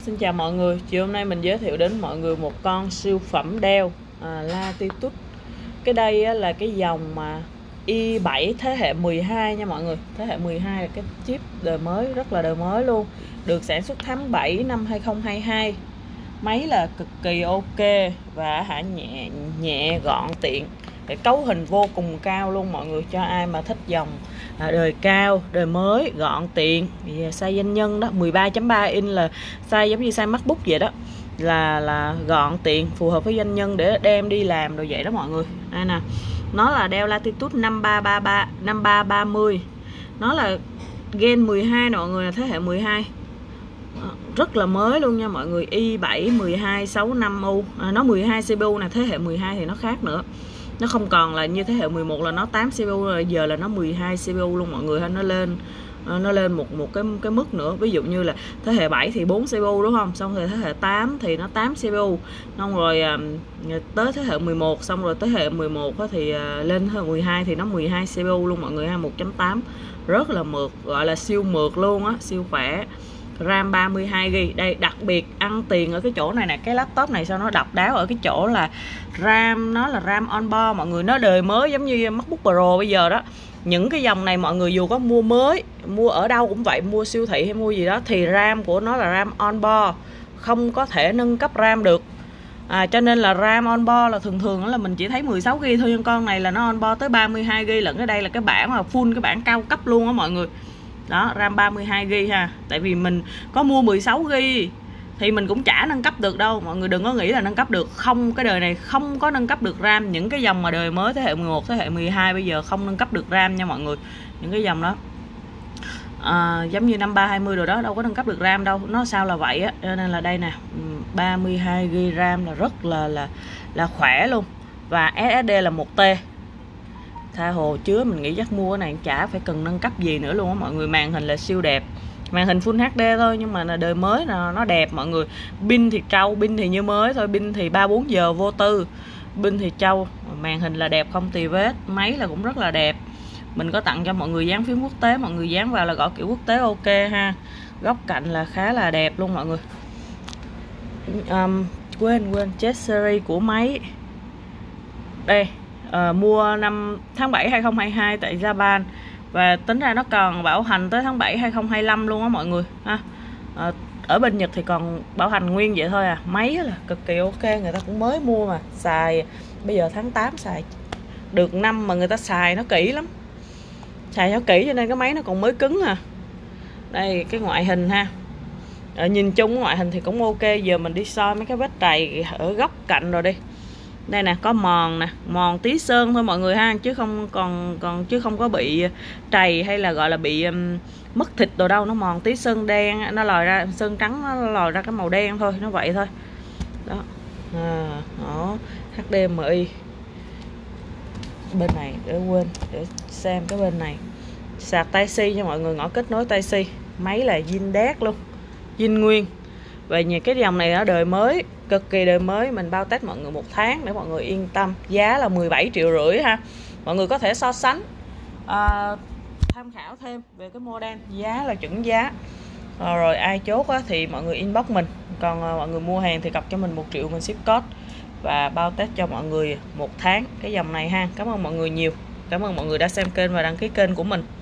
Xin chào mọi người, chiều hôm nay mình giới thiệu đến mọi người một con siêu phẩm đeo Latitude. Cái đây là cái dòng mà i7 thế hệ 12 nha mọi người. Thế hệ 12 là cái chip đời mới, rất là đời mới luôn. Được sản xuất tháng 7 năm 2022. Máy là cực kỳ ok và nhẹ gọn tiện. Cái cấu hình vô cùng cao luôn mọi người, cho ai mà thích dòng đời cao, đời mới, gọn tiện. Size doanh nhân đó, 13.3 inch là size giống như size MacBook vậy đó, là gọn tiện, phù hợp với doanh nhân để đem đi làm rồi vậy đó mọi người. Đây nè, nó là đeo Latitude 5330, nó là Gen 12 nè mọi người, là thế hệ 12, rất là mới luôn nha mọi người. i7 1265U, nó 12 CPU nè, thế hệ 12 thì nó khác nữa, nó không còn là như thế hệ 11 là nó 8 CPU rồi, giờ là nó 12 CPU luôn mọi người ha. Nó lên một cái mức nữa, ví dụ như là thế hệ 7 thì 4 CPU đúng không, xong rồi thế hệ 8 thì nó 8 CPU, xong rồi tới thế hệ 11, xong rồi tới hệ 11 thì lên thế hệ 12 thì nó 12 CPU luôn mọi người ha, 1.8, rất là mượt, gọi là siêu mượt luôn á, siêu khỏe. RAM 32GB. Đây đặc biệt ăn tiền ở cái chỗ này nè, cái laptop này sao nó độc đáo ở cái chỗ là RAM, nó là RAM onboard mọi người, nó đời mới giống như MacBook Pro bây giờ đó. Những cái dòng này mọi người dù có mua mới, mua ở đâu cũng vậy, mua siêu thị hay mua gì đó thì RAM của nó là RAM onboard, không có thể nâng cấp RAM được. Cho nên là RAM onboard là thường là mình chỉ thấy 16GB thôi, nhưng con này là nó onboard tới 32GB lận. Cái đây là cái bản mà full, cái bản cao cấp luôn á mọi người. Đó, RAM 32GB ha. Tại vì mình có mua 16GB thì mình cũng chả nâng cấp được đâu. Mọi người đừng có nghĩ là nâng cấp được. Không, cái đời này không có nâng cấp được RAM. Những cái dòng mà đời mới thế hệ 11, thế hệ 12 bây giờ không nâng cấp được RAM nha mọi người. Những cái dòng đó giống như 5320 rồi đó, đâu có nâng cấp được RAM đâu. Nó sao là vậy á. Cho nên là đây nè, 32GB RAM là rất là khỏe luôn. Và SSD là 1T. Tha hồ chứa, mình nghĩ chắc mua cái này chả phải cần nâng cấp gì nữa luôn á mọi người. Màn hình là siêu đẹp, màn hình Full HD thôi, nhưng mà là đời mới là nó đẹp mọi người. Pin thì trâu, pin thì như mới thôi, pin thì 3-4 giờ vô tư, pin thì trâu. Màn hình là đẹp không tì vết, máy là cũng rất là đẹp. Mình có tặng cho mọi người dán phím quốc tế, mọi người dán vào là gõ kiểu quốc tế ok ha. Góc cạnh là khá là đẹp luôn mọi người. Quên chết series của máy đây. Mua năm tháng 7 2022 tại Japan, và tính ra nó còn bảo hành tới tháng 7 2025 luôn á mọi người ha. Ở bên Nhật thì còn bảo hành nguyên vậy thôi à. Máy là cực kỳ ok, người ta cũng mới mua mà xài, bây giờ tháng 8 xài được năm mà người ta xài nó kỹ lắm, xài nó kỹ cho nên cái máy nó còn mới cứng à. Đây cái ngoại hình ha, nhìn chung ngoại hình thì cũng ok. Giờ mình đi soi mấy cái vết trầy ở góc cạnh rồi đi. Đây nè, có mòn nè, mòn tí sơn thôi mọi người ha, chứ không chứ không có bị trầy hay là gọi là bị mất thịt đồ đâu. Nó mòn tí sơn đen, nó lòi ra sơn trắng, nó lòi ra cái màu đen thôi, nó vậy thôi đó. Đó, HDMI bên này, để xem cái bên này, sạc Type-C cho mọi người, ngõ kết nối Type-C. Máy là zin đét luôn, zin nguyên. Về những cái dòng này nó đời mới, cực kỳ đời mới. Mình bao test mọi người 1 tháng để mọi người yên tâm. Giá là 17,5 triệu ha. Mọi người có thể so sánh, tham khảo thêm về cái model, giá là chuẩn giá. Rồi ai chốt thì mọi người inbox mình. Còn mọi người mua hàng thì cọc cho mình 1 triệu, mình ship code và bao test cho mọi người 1 tháng cái dòng này ha. Cảm ơn mọi người nhiều. Cảm ơn mọi người đã xem kênh và đăng ký kênh của mình.